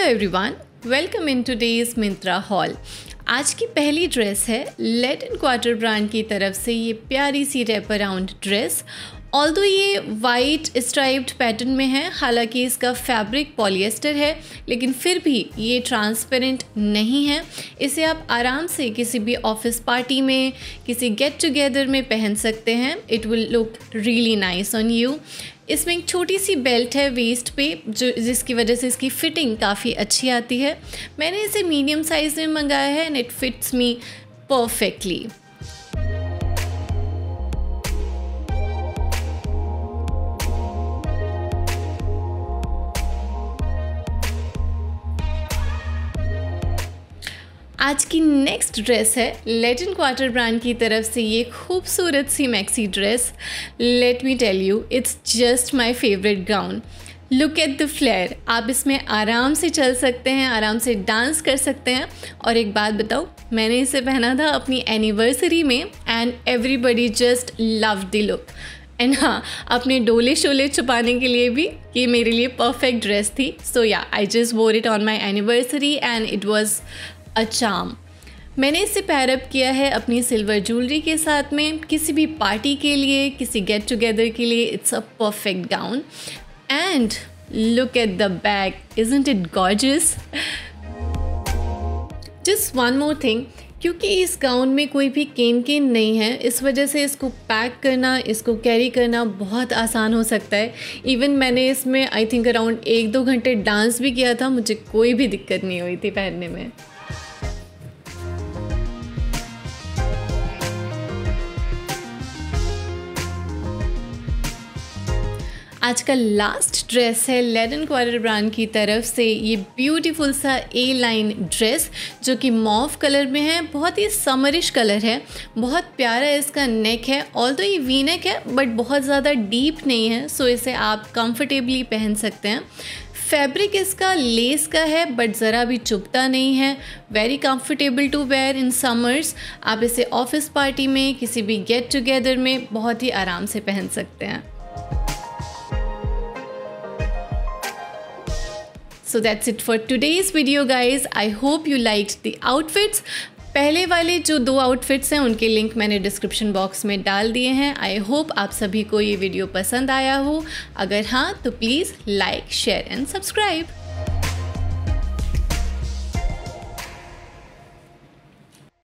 Hello everyone, welcome in today's Myntra haul. आज की पहली ड्रेस है लेटिन क्वार्टर ब्रांड की तरफ से ये प्यारी सी रैप अराउंड ड्रेस। ऑल्दो ये वाइट स्ट्राइप्ड पैटर्न में है, हालांकि इसका फैब्रिक पॉलिएस्टर है, लेकिन फिर भी ये ट्रांसपेरेंट नहीं है। इसे आप आराम से किसी भी ऑफिस पार्टी में, किसी गेट टुगेदर में पहन सकते हैं। It will look really nice on you. इसमें एक छोटी सी बेल्ट है वेस्ट पे, जिसकी वजह से इसकी फ़िटिंग काफ़ी अच्छी आती है। मैंने इसे मीडियम साइज़ में मंगाया है and it fits me perfectly. आज की नेक्स्ट ड्रेस है लेटिन क्वार्टर ब्रांड की तरफ से ये खूबसूरत सी maxi dress. Let me tell you, it's just my favourite gown. Look at the flare. आप इसमें आराम से चल सकते हैं, आराम से डांस कर सकते हैं। और एक बात बताऊँ, मैंने इसे पहना था अपनी एनिवर्सरी में and everybody just love the look. And हाँ, अपने डोले शोले छुपाने के लिए भी ये मेरे लिए परफेक्ट ड्रेस थी। So yeah, I just wore it on my anniversary and it was a charm. मैंने इसे पैर अप किया है अपनी सिल्वर ज्वेलरी के साथ में, किसी भी पार्टी के लिए, किसी गेट टुगेदर के लिए। It's a perfect gown and look at the bag, isn't it gorgeous. Just one more thing, क्योंकि इस गाउन में कोई भी केन नहीं है, इस वजह से इसको पैक करना, इसको कैरी करना बहुत आसान हो सकता है। इवन मैंने इसमें आई थिंक अराउंड 1-2 घंटे डांस भी किया था, मुझे कोई भी दिक्कत नहीं हुई थी पहनने में। आज का लास्ट ड्रेस है लेटिन क्वार्टर ब्रांड की तरफ से ये ब्यूटीफुल सा ए लाइन ड्रेस, जो कि मॉव कलर में है। बहुत ही समरिश कलर है, बहुत प्यारा इसका नेक है। ऑल्दो ये वी नेक है बट बहुत ज़्यादा डीप नहीं है, सो इसे आप कंफर्टेबली पहन सकते हैं। फैब्रिक इसका लेस का है बट ज़रा भी चुभता नहीं है। Very comfortable to wear in summers. आप इसे ऑफिस पार्टी में, किसी भी गेट टुगेदर में बहुत ही आराम से पहन सकते हैं। So that's it for today's video guys. I hope you liked the outfits. पहले वाले जो 2 आउटफिट्स हैं उनके लिंक मैंने डिस्क्रिप्शन बॉक्स में डाल दिए हैं। आई होप आप सभी को ये वीडियो पसंद आया हो। अगर हाँ तो please like, share and subscribe.